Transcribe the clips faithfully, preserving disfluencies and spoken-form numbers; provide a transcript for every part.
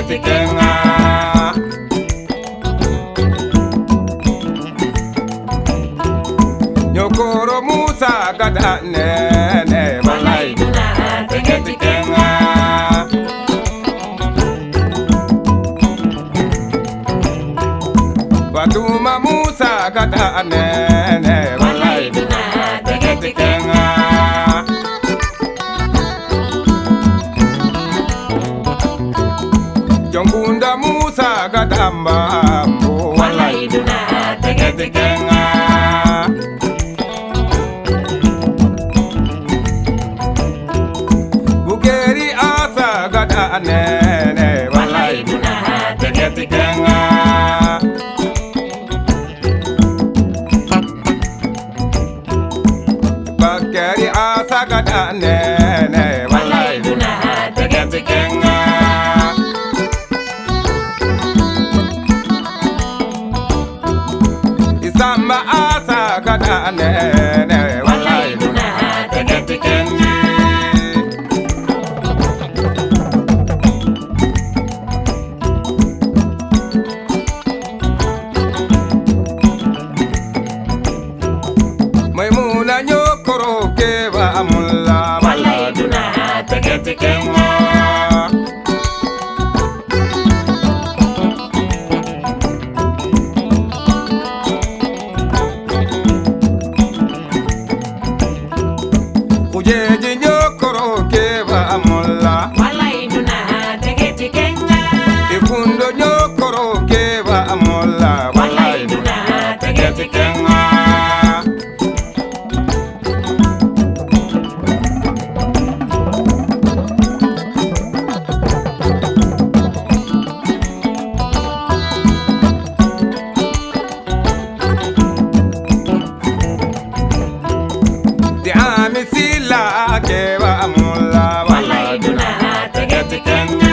tegetikenga. Nyokoro Musa gada nene walai duna tegetikenga. Fatuma Musa gada nene walai duna tegetikenga. Jongunda Musa gada mbambo walai duna tegetikenga. Bukeri asa gada nene walai duna tegetikenga. Bukeri asa gada nene walai duna tegetikenga. Isamba asa gada nene walai duna tegetikenga. Maimuna nyokoro keba amulla walai duna tegetikenga. Kujeji nyokoro keba amulla walai duna tegetikenga. Ikundo nyokoro keba amulla walai duna tegetikenga. Sila keba amulla walai duna tegetikenga.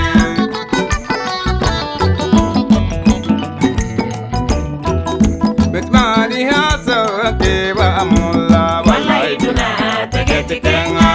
Betmani hasa keba amulla walai duna tegetikenga.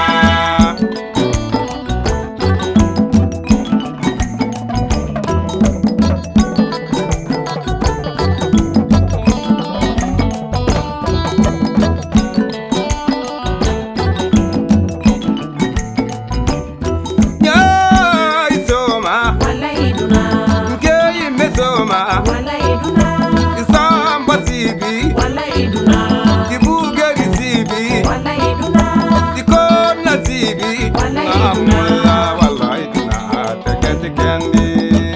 Walai duna Isamba sibi walai duna Dibugeri sibi walai duna Dikona sibi walai duna walai duna tegetikenga.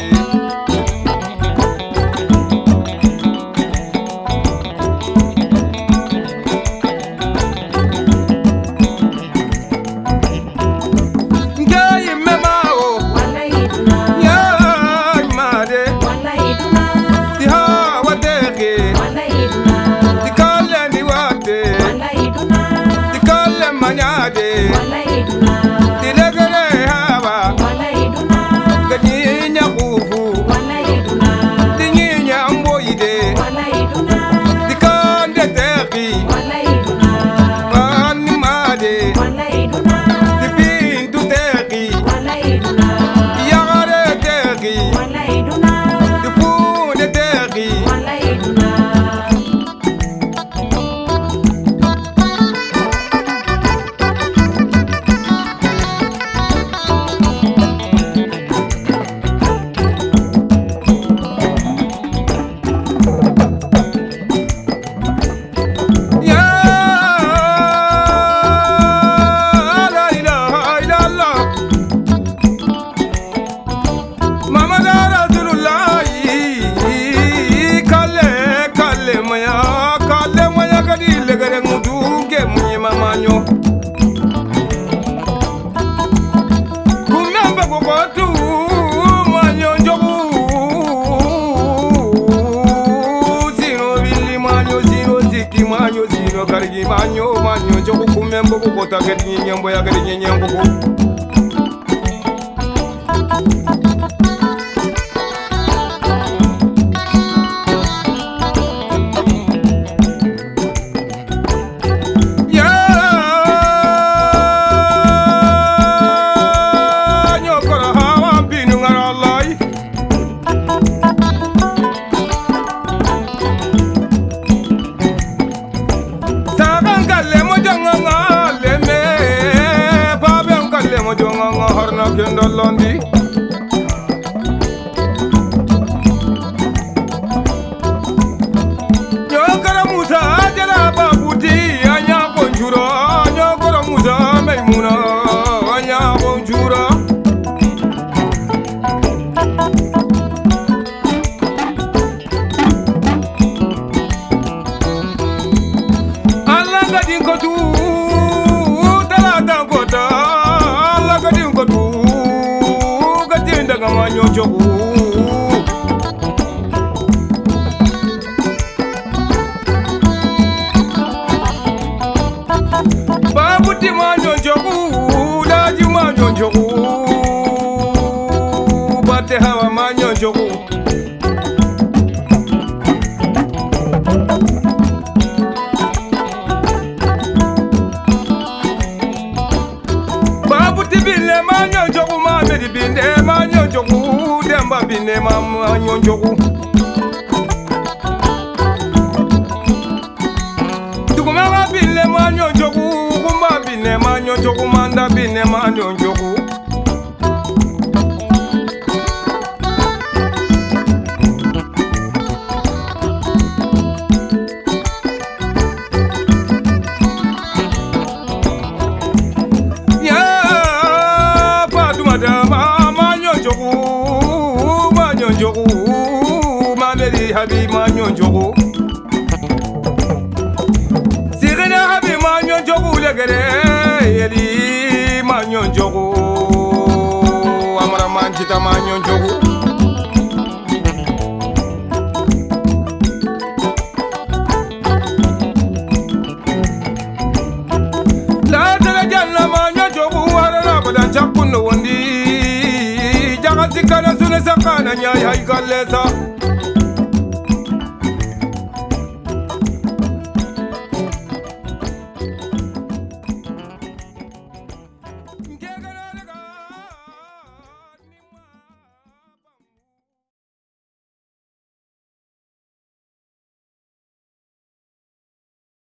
Ngai memao walai duna ya made walai duna diha wadege walai duna dikale ni wate walai duna dikale manyade walai duna dilegere hawa walai duna ganyinya kufu walai duna dinyinya mboide walai duna dikande teki walai duna bani made walai duna dipintu teki walai duna yagare teki walai duna dipune teki walai duna. Ya la ilaha illallah Muhammad Rasulullah kale kale maya kale maya kadi legere nguduge munye mamanyo kumamba gogotu manyo njogu zino bili manyo zino ziki manyo zino karigi manyo manyo njogu kumembo gogota kadi nyembo ya kadi nyembo. daga manyo jogu Babouti manyo jogu daji manyo jogu bate hawa manyo jogu Babouti bille manyo jogu mamedi binde manyo jogu demba binde manyo jogu Duguma bille manyo jogu kumba bille manyo jogu manda bille manyo jogu Habi manyo jogo Sigene habi manyo jogo legere Yeli manyo jogo Amara manchita manyo jogo La tala janna manyo jogo Warana badan chakuno wandi Jaga sikana sune sakana nyai haikalesa